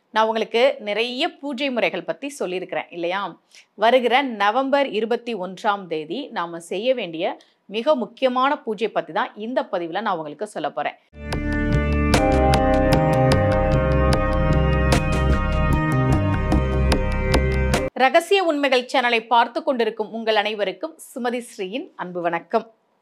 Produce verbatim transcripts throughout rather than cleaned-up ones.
நான் உங்களுக்கு நிறைய பூஜை முறைகள் பத்தி சொல்லியிருக்கிறேன் இல்லையா? வருகிற நவம்பர் இருபத்தி ஒன்றாம் தேதி நாம செய்ய வேண்டிய மிக முக்கியமான பூஜை பத்தி தான் இந்த பதிவுல நான் உங்களுக்கு சொல்லப் போறேன். ரகசிய உண்மைகள் சேனலை பார்த்து கொண்டிருக்கும் உங்கள் அனைவருக்கும் சுமதி ஸ்ரீயின் அன்பு வணக்கம்.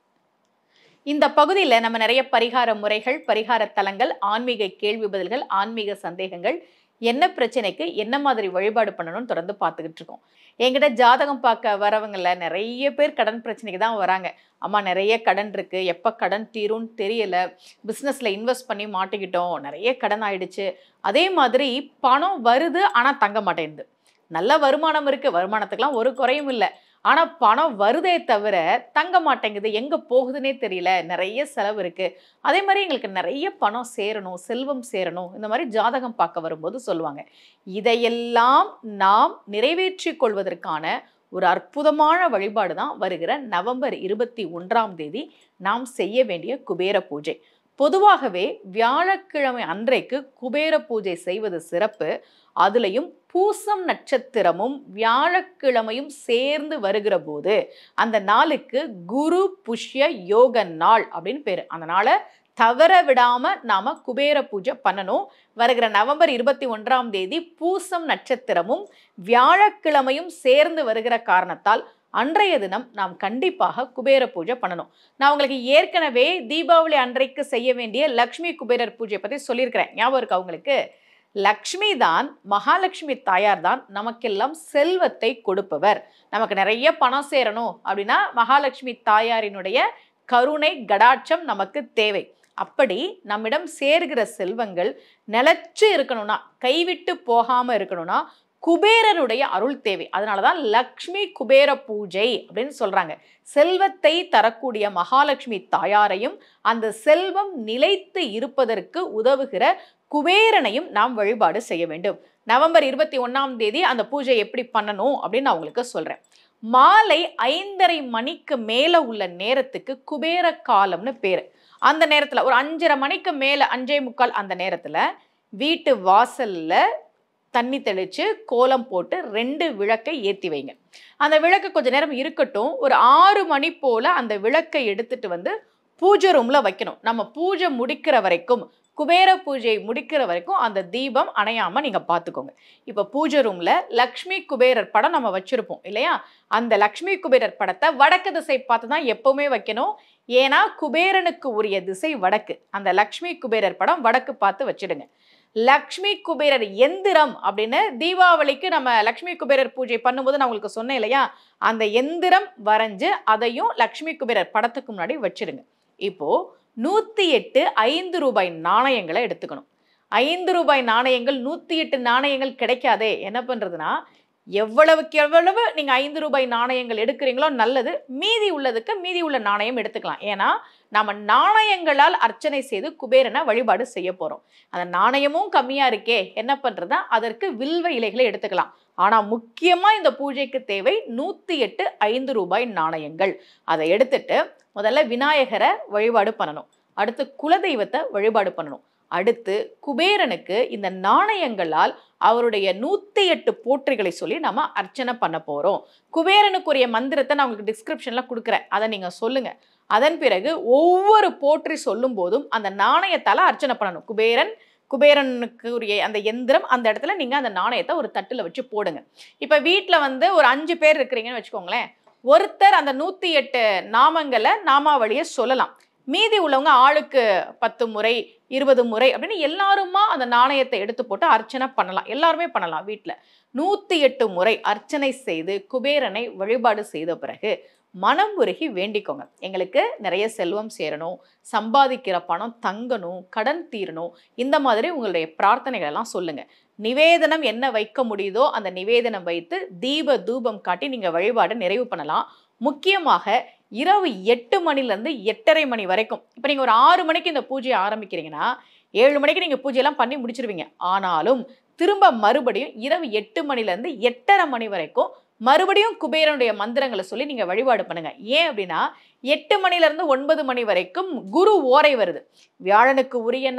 இந்த பகுதியில் நம்ம நிறைய பரிகார முறைகள், பரிகார தலங்கள், ஆன்மீக கேள்வி பதில்கள், ஆன்மீக சந்தேகங்கள், என்ன பிரச்சனைக்கு என்ன மாதிரி வழிபாடு பண்ணணும்னு தொடர்ந்து பார்த்துக்கிட்டு இருக்கோம். என்கிட்ட ஜாதகம் பார்க்க வரவங்கள நிறைய பேர் கடன் பிரச்சனைக்கு தான் வராங்க. அம்மா நிறைய கடன் இருக்கு, எப்போ கடன் தீரும்னு தெரியல, பிஸ்னஸில் இன்வெஸ்ட் பண்ணி மாட்டிக்கிட்டோம், நிறைய கடன் ஆயிடுச்சு. அதே மாதிரி பணம் வருது ஆனால் தங்க மாட்டேங்குது. நல்ல வருமானம் இருக்கு, வருமானத்துக்கெல்லாம் ஒரு குறையும் இல்லை, ஆனா பணம் வருதே தவிர தங்க மாட்டேங்குது, எங்க போகுதுன்னே தெரியல, நிறைய செலவு இருக்கு. அதே மாதிரி எங்களுக்கு நிறைய பணம் சேரணும், செல்வம் சேரணும், இந்த மாதிரி ஜாதகம் பார்க்க வரும்போது சொல்லுவாங்க. இதையெல்லாம் நாம் நிறைவேற்றி கொள்வதற்கான ஒரு அற்புதமான வழிபாடு தான் வருகிற நவம்பர் இருபத்தி ஒன்றாம் தேதி நாம் செய்ய வேண்டிய குபேர பூஜை. பொதுவாகவே வியாழக்கிழமை அன்றைக்கு குபேர பூஜை செய்வது சிறப்பு. அதுலயும் பூசம் நட்சத்திரமும் வியாழக்கிழமையும் சேர்ந்து வருகிற போது அந்த நாளுக்கு குரு புஷ்ய யோக நாள் அப்படின்னு பேரு. அந்த நாளை தவற விடாம நாம குபேர பூஜை பண்ணணும். வருகிற நவம்பர் இருபத்தி ஒன்றாம் தேதி பூசம் நட்சத்திரமும் வியாழக்கிழமையும் சேர்ந்து வருகிற காரணத்தால் அன்றைய தினம் நாம் கண்டிப்பாக குபேர பூஜை பண்ணணும். நான் உங்களுக்கு ஏற்கனவே தீபாவளி அன்றைக்கு செய்ய வேண்டிய லக்ஷ்மி குபேரர் பூஜை பத்தி சொல்லியிருக்கிறேன், ஞாபகம் இருக்கு அவங்களுக்கு? லக்ஷ்மி தான், மகாலட்சுமி தாயார் தான் நமக்கெல்லாம் செல்வத்தை கொடுப்பவர். நமக்கு நிறைய பணம் சேரணும் அப்படின்னா மகாலட்சுமி தாயாரினுடைய கருணை கடாட்சம் நமக்கு தேவை. அப்படி நம்மிடம் சேர்கிற செல்வங்கள் நிலைச்சு இருக்கணும்னா, கைவிட்டு போகாம இருக்கணும்னா குபேரனுடைய அருள் தேவை. அதனாலதான் லக்ஷ்மி குபேர பூஜை அப்படின்னு சொல்றாங்க. செல்வத்தை தரக்கூடிய மகாலட்சுமி தாயாரையும் அந்த செல்வம் நிலைத்து இருப்பதற்கு உதவுகிற குபேரனையும் நாம் வழிபாடு செய்ய வேண்டும். நவம்பர் இருபத்தி ஒன்னாம் தேதி அந்த பூஜை எப்படி பண்ணணும் அப்படின்னு நான் உங்களுக்கு சொல்றேன். மாலை ஐந்தரை மணிக்கு மேல உள்ள நேரத்துக்கு குபேர காலம்னு பேரு. அந்த நேரத்துல ஒரு அஞ்சரை மணிக்கு மேல, அஞ்சே முக்கால் அந்த நேரத்துல வீட்டு வாசல்ல தண்ணி தெளிச்சு கோலம் போட்டு ரெண்டு விளக்கை ஏற்றி வைங்க. அந்த விளக்கு கொஞ்ச நேரம் இருக்கட்டும். ஒரு ஆறு மணி போல அந்த விளக்கை எடுத்துட்டு வந்து பூஜை ரூம்ல வைக்கணும். நம்ம பூஜை முடிக்கிற வரைக்கும், குபேர பூஜை முடிக்கிற வரைக்கும் அந்த தீபம் அணையாம நீங்க பாத்துக்கோங்க. இப்ப பூஜை ரூம்ல லக்ஷ்மி குபேரர் படம் நம்ம வச்சிருப்போம் இல்லையா? அந்த லக்ஷ்மி குபேரர் படத்தை வடக்கு திசை பார்த்து தான் எப்பவுமே வைக்கணும். ஏன்னா குபேரனுக்கு உரிய திசை வடக்கு. அந்த லக்ஷ்மி குபேரர் படம் வடக்கு பார்த்து வச்சிடுங்க. லக்ஷ்மி குபேரர் எந்திரம் அப்படின்னு தீபாவளிக்கு நம்ம லக்ஷ்மி குபேரர் பூஜை பண்ணும்போது நான் உங்களுக்கு சொன்னேன் இல்லையா? அந்த எந்திரம் வரைஞ்சு அதையும் லக்ஷ்மி குபேரர் படத்துக்கு முன்னாடி வச்சிருங்க. இப்போ நூத்தி எட்டு ஐந்து ரூபாய் நாணயங்களை எடுத்துக்கணும். ஐந்து ரூபாய் நாணயங்கள், நூத்தி எட்டு நாணயங்கள் கிடைக்காதே, என்ன பண்றதுன்னா எவ்வளவுக்கு எவ்வளவு நீங்க ஐந்து ரூபாய் நாணயங்கள் எடுக்கிறீங்களோ நல்லது. மீதி உள்ளதுக்கு மீதி உள்ள நாணயம் எடுத்துக்கலாம். ஏன்னா நம்ம நாணயங்களால் அர்ச்சனை செய்து குபேரனை வழிபாடு செய்ய போறோம். அந்த நாணயமும் கம்மியா இருக்கே, என்ன பண்றதா, அதற்கு வில்வ இலைகளை எடுத்துக்கலாம். ஆனா முக்கியமா இந்த பூஜைக்கு தேவை நூத்தி எட்டு ஐந்து ரூபாய் நாணயங்கள். அதை எடுத்துட்டு முதல்ல விநாயகரை வழிபாடு பண்ணணும். அடுத்து குலதெய்வத்தை வழிபாடு பண்ணணும். அடுத்து குபேரனுக்கு இந்த நாணயங்களால் அவருடைய நூத்தி எட்டு போற்றிகளை சொல்லி நம்ம அர்ச்சனை பண்ண போறோம். குபேரனுக்குரிய மந்திரத்தை நான் உங்களுக்கு டிஸ்கிரிப்ஷன்ல கொடுக்குறேன், அதை நீங்க சொல்லுங்க. அதன் பிறகு ஒவ்வொரு போற்றி சொல்லும் போதும் அந்த நாணயத்தால அர்ச்சனை பண்ணணும். குபேரன் குபேரனுக்கு உரிய அந்த எந்திரம் அந்த இடத்துல நீங்க அந்த நாணயத்தை ஒரு தட்டுல வச்சு போடுங்க. இப்ப வீட்டுல வந்து ஒரு அஞ்சு பேர் இருக்கிறீங்கன்னு வச்சுக்கோங்களேன். ஒருத்தர் அந்த நூத்தி எட்டு நாமங்களை நாமாவளியை சொல்லலாம். மீதி உள்ளவங்க ஆளுக்கு பத்து முறை இருபது முறை அப்படின்னு எல்லாருமா அந்த நாணயத்தை எடுத்து போட்டு அர்ச்சனை பண்ணலாம். எல்லாருமே பண்ணலாம். வீட்டுல நூத்தி எட்டு முறை அர்ச்சனை செய்து குபேரனை வழிபாடு செய்த பிறகு மனம் உருகி வேண்டிக்கோங்க. எங்களுக்கு நிறைய செல்வம் சேரணும், சம்பாதிக்கிற பணம் தங்கணும், கடன் தீரணும், இந்த மாதிரி உங்களுடைய பிரார்த்தனைகள் எல்லாம் சொல்லுங்க. நிவேதனம் என்ன வைக்க முடியுதோ அந்த நிவேதனம் வைத்து தீப தூபம் காட்டி நீங்க வழிபாடு நிறைவு பண்ணலாம். முக்கியமாக இரவு எட்டு மணில இருந்து எட்டரை மணி வரைக்கும். இப்ப நீங்க ஒரு ஆறு மணிக்கு இந்த பூஜையை ஆரம்பிக்கிறீங்கன்னா ஏழு மணிக்கு நீங்க பூஜையெல்லாம் பண்ணி முடிச்சிருவீங்க. ஆனாலும் திரும்ப மறுபடியும் இரவு எட்டு மணில இருந்து எட்டரை மணி வரைக்கும் மறுபடியும் குபேரனுடைய மந்திரங்களை சொல்லி நீங்க வழிபாடு பண்ணுங்க. ஏன் அப்படின்னா எட்டு மணில இருந்து ஒன்பது மணி வரைக்கும் குரு ஓரை வருது. வியாழனுக்கு உரிய நாள்,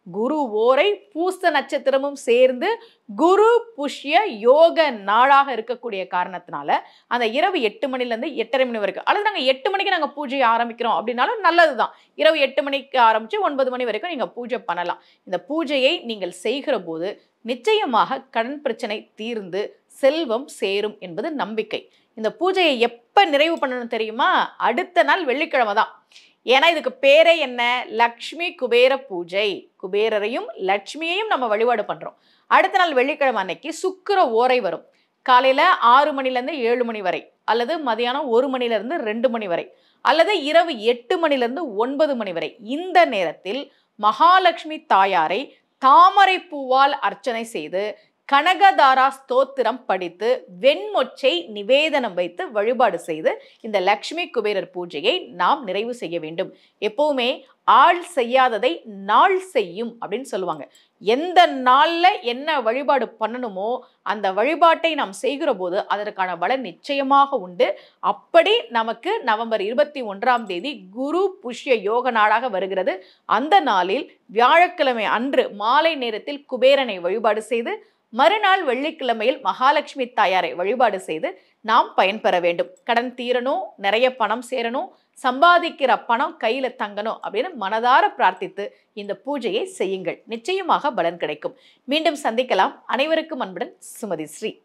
குரு ஓரை பூச நட்சத்திரமும் சேர்ந்து குரு புஷ்ய யோக நாளாக இருக்கக்கூடிய காரணத்தினால அந்த இரவு எட்டு மணில இருந்து எட்டரை மணி வரைக்கும், அல்லது நாங்க எட்டு மணிக்கு நாங்க பூஜையை ஆரம்பிக்கிறோம் அப்படின்னாலும் நல்லதுதான். இரவு எட்டு மணிக்கு ஆரம்பிச்சு ஒன்பது மணி வரைக்கும் நீங்க பூஜை பண்ணலாம். இந்த பூஜையை நீங்கள் செய்கிற போது நிச்சயமாக கடன் பிரச்சனை தீர்ந்து செல்வம் சேரும் என்பது நம்பிக்கை. இந்த பூஜையை எப்ப நிறைவு பண்ணணும் தெரியுமா? அடுத்த நாள் வெள்ளிக்கிழமை தான். ஏன்னா இதுக்கு பேரே என்ன? லக்ஷ்மி குபேர பூஜை. குபேரரையும் லட்சுமியையும் நம்ம வழிபாடு பண்றோம். அடுத்த நாள் வெள்ளிக்கிழமை அன்னைக்கு சுக்கிர ஓரை வரும். காலையில ஆறு மணில இருந்து ஏழு மணி வரை, அல்லது மதியானம் ஒரு மணில இருந்து ரெண்டு மணி வரை, அல்லது இரவு எட்டு மணில இருந்து ஒன்பது மணி வரை. இந்த நேரத்தில் மகாலட்சுமி தாயாரை தாமரை பூவால் அர்ச்சனை செய்து கனகதாரா ஸ்தோத்திரம் படித்து வெண்மொச்சை நிவேதனம் வைத்து வழிபாடு செய்து இந்த லக்ஷ்மி குபேரர் பூஜையை நாம் நிறைவு செய்ய வேண்டும். எப்பவுமே ஆள் செய்யாததை நாள் செய்யும் அப்படின்னு சொல்லுவாங்க. எந்த நாள்ல என்ன வழிபாடு பண்ணணுமோ அந்த வழிபாட்டை நாம் செய்கிற போது அதற்கான பலன் நிச்சயமாக உண்டு. அப்படி நமக்கு நவம்பர் இருபத்தி ஒன்றாம் தேதி குரு புஷ்ய யோக நாளாக வருகிறது. அந்த நாளில் வியாழக்கிழமை அன்று மாலை நேரத்தில் குபேரனை வழிபாடு செய்து மறுநாள் வெள்ளிக்கிழமையில் மகாலட்சுமி தாயாரை வழிபாடு செய்து நாம் பயன்பெற வேண்டும். கடன் தீரணும், நிறைய பணம் சேரணும், சம்பாதிக்கிற பணம் கையில தங்கணும் அப்படின்னு மனதார பிரார்த்தித்து இந்த பூஜையை செய்யுங்கள். நிச்சயமாக பலன் கிடைக்கும். மீண்டும் சந்திக்கலாம். அனைவருக்கும் அன்புடன் சுமதி ஸ்ரீ.